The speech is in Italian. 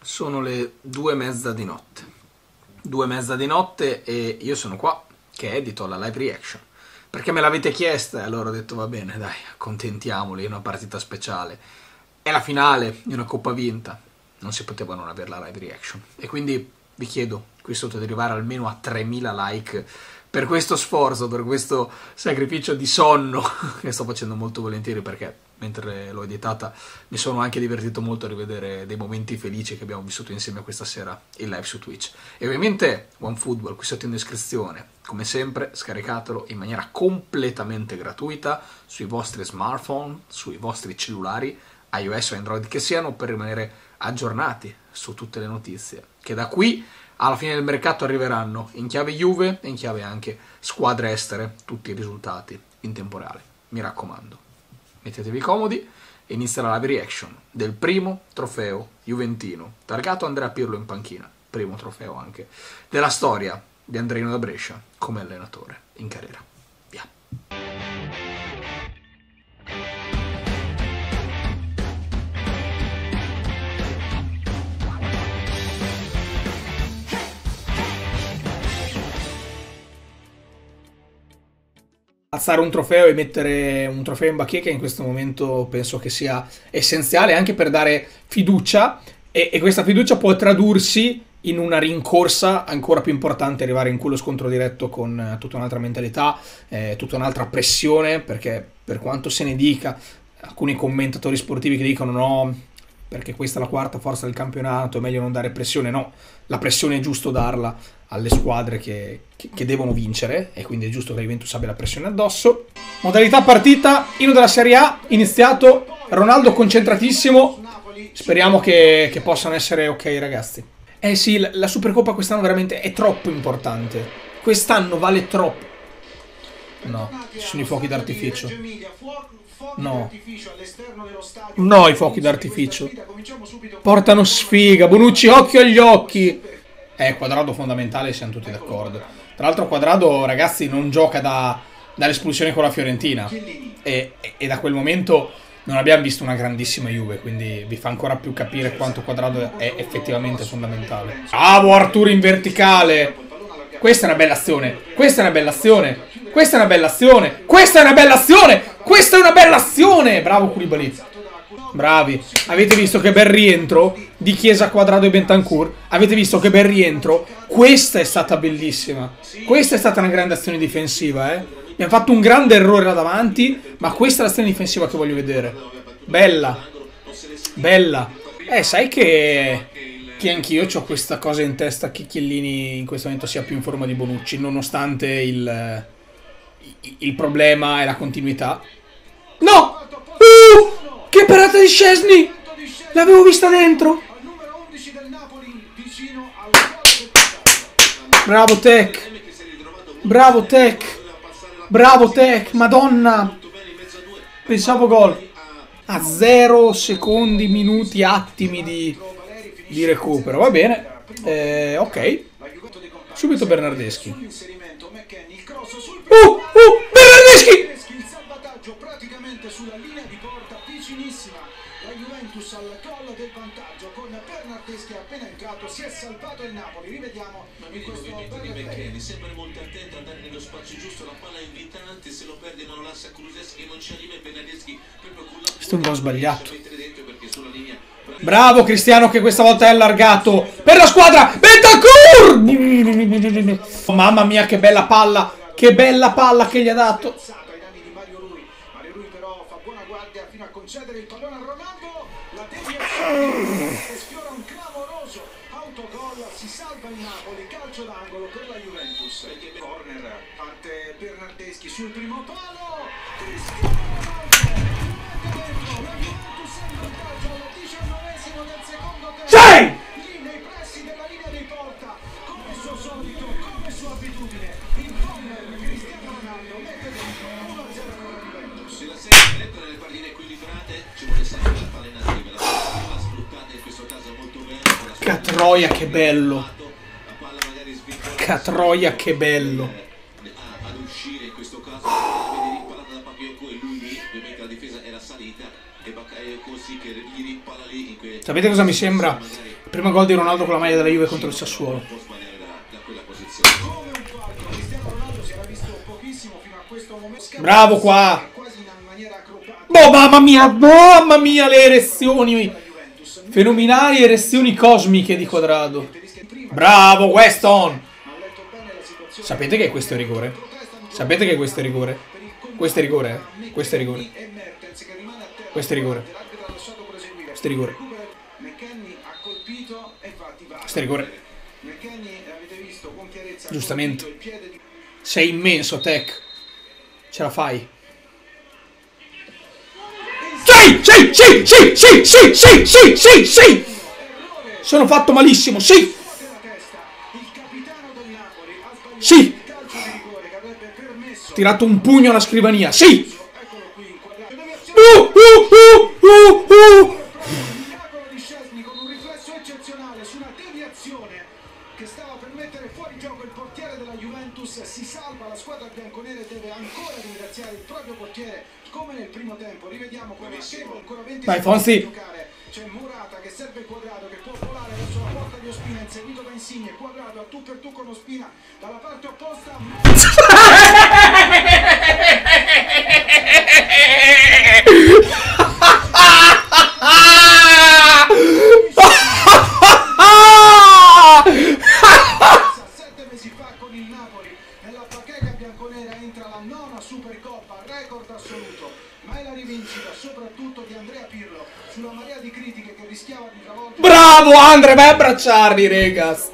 Sono le 2:30 di notte. 2:30 di notte e io sono qua che edito la live reaction. Perché me l'avete chiesta e allora ho detto va bene, dai, accontentiamoli, è una partita speciale. È la finale di una coppa vinta. Non si poteva non avere la live reaction. E quindi vi chiedo qui sotto di arrivare almeno a 3000 like per questo sforzo, per questo sacrificio di sonno che sto facendo molto volentieri, perché mentre l'ho editata mi sono anche divertito molto a rivedere dei momenti felici che abbiamo vissuto insieme questa sera in live su Twitch. E ovviamente OneFootball qui sotto in descrizione, come sempre scaricatelo in maniera completamente gratuita sui vostri smartphone, sui vostri cellulari iOS o Android che siano, per rimanere aggiornati su tutte le notizie che da qui alla fine del mercato arriveranno in chiave Juve e in chiave anche squadre estere, tutti i risultati in tempo reale. Mi raccomando, mettetevi comodi e inizia la live reaction del primo trofeo juventino targato Andrea Pirlo in panchina, primo trofeo anche della storia di Andreino da Brescia come allenatore in carriera. Via. Alzare un trofeo e mettere un trofeo in bacheca in questo momento penso che sia essenziale anche per dare fiducia e questa fiducia può tradursi in una rincorsa ancora più importante, arrivare in quello scontro diretto con tutta un'altra mentalità, tutta un'altra pressione, perché per quanto se ne dica, alcuni commentatori sportivi che dicono no, perché questa è la quarta forza del campionato, è meglio non dare pressione. No, la pressione è giusto darla alle squadre che devono vincere e quindi è giusto che la Juventus abbia la pressione addosso. Modalità partita, inno della Serie A, iniziato, Ronaldo concentratissimo, speriamo che possano essere ok ragazzi. Eh sì, la Supercoppa quest'anno veramente è troppo importante, quest'anno vale troppo. No, ci sono i fuochi d'artificio. No. No, i fuochi d'artificio. Portano sfiga. Bonucci, occhio agli occhi. Quadrado fondamentale, siamo tutti d'accordo. Tra l'altro Quadrado, ragazzi, non gioca dall'espulsione con la Fiorentina. E da quel momento non abbiamo visto una grandissima Juve, quindi vi fa ancora più capire quanto Quadrado è effettivamente fondamentale. Bravo Arturo in verticale. Questa è una bella azione. Questa è una bella azione. Questa è una bella azione. Questa è una bella azione. Questa è una bella azione. Bravo Koulibaly. Bravi. Avete visto che bel rientro di Chiesa, Quadrado e Bentancur? Avete visto che bel rientro? Questa è stata bellissima. Questa è stata una grande azione difensiva, Abbiamo fatto un grande errore là davanti, ma questa è l'azione difensiva che voglio vedere. Bella. Bella. Sai che anch'io ho questa cosa in testa che Chiellini in questo momento sia più in forma di Bonucci, nonostante il problema e la continuità. No! Che parata di Szczesny! L'avevo vista dentro! Bravo Tech! Bravo Tech! Bravo Tech! Madonna! Pensavo gol. A 0 secondi, minuti, attimi di recupero. Va bene. Ok. Subito Bernardeschi. Bernardeschi! Il salvataggio praticamente sulla linea di porta vicinissima. La Juventus al collo del vantaggio con Bernardeschi appena entrato. Si è salvato il Napoli. Rivediamo in questo McKennie sempre molto attento, andare nello spazio giusto, la palla è invitante, se lo perde non lo lascia Kulusevski, non ci arriva Bernardeschi proprio con la questo è un gol sbagliato. Bravo Cristiano che questa volta è allargato per la squadra. Bentancur! Mamma mia che bella palla. Che bella palla che gli ha dato. Mario Rui però fa buona guardia fino a concedere il pallone a Ronaldo. La deviazione sfiora un clamoroso autogol, si salva il Napoli, calcio d'angolo per la Juventus. Corner, parte Bernardeschi sul primo palo. Cristiano Ronaldo mette dentro, la Juventus è in vantaggio al 19esimo del secondo tempo. Sei! Lì nei pressi della linea di porta, come suo solito, come sua abitudine, il corner Cristiano Ronaldo mette dentro 1-0 per la Juventus. Se la serie diretta nelle partite equilibrate ci vuole sempre la palla in arrivo, la sfruttata in questo caso molto bene. Catroia che bello. La palla magari svincolata. Catroia che bello. Ad uscire in questo caso vede rimpallata da Bakayoko e lui lì, ovviamente la difesa era salita e Bakayoko sì che gli rimpalla lì in Sapete cosa mi sembra? Prima gol di Ronaldo con la maglia della Juve contro il Sassuolo. Non può sbagliare da quella posizione. Come un falco, Cristiano Ronaldo si era visto pochissimo fino a questo momento. Bravo qua. Quasi in maniera acrobata. Oh, mamma mia, le erezioni fenomenali, erezioni cosmiche di Quadrado. Bravo Weston. Ha letto bene la situazione. Sapete che questo è rigore? Sapete che questo è rigore? Questo è rigore, eh? Questo è rigore. E Mertens che rimane a terra. Questo è rigore. L'arbitro ha lasciato proseguire. Questo è rigore. Recupera McKennie, ha colpito e infatti va. Questo è rigore. McKennie, avete visto con chiarezza, ha Giustamente. colpito il piede di... Sei immenso, Tech. Ce la fai. Sì. Sono fatto malissimo, sì. della testa. Il capitano del Napoli ha sbagliato Sì. il calcio di rigore che avrebbe permesso. Ho tirato un pugno alla scrivania, sì. Eccolo qui inquadrato. Miracolo di Szczesny con un riflesso eccezionale su una deviazione che stava per mettere fuori gioco il portiere della Juventus. Si salva, la squadra bianconera deve ancora ringraziare il proprio portiere come nel primo tempo. Rivediamo come ancora 20 Vai, secondi Fonzi. da giocare. C'è Morata che serve Quadrado che può volare verso la porta di Ospina, inseguito da Insigne. Quadrado a tu per tu con Ospina dalla parte opposta. Sette mesi fa con il Napoli nella bacheca bianconera entra la nona Supercoppa, record assoluto, ma è la rivincita soprattutto di Andrea Pirlo sulla marea di critiche che rischiava di travolgere. Bravo Andre, vai a abbracciarli, regas.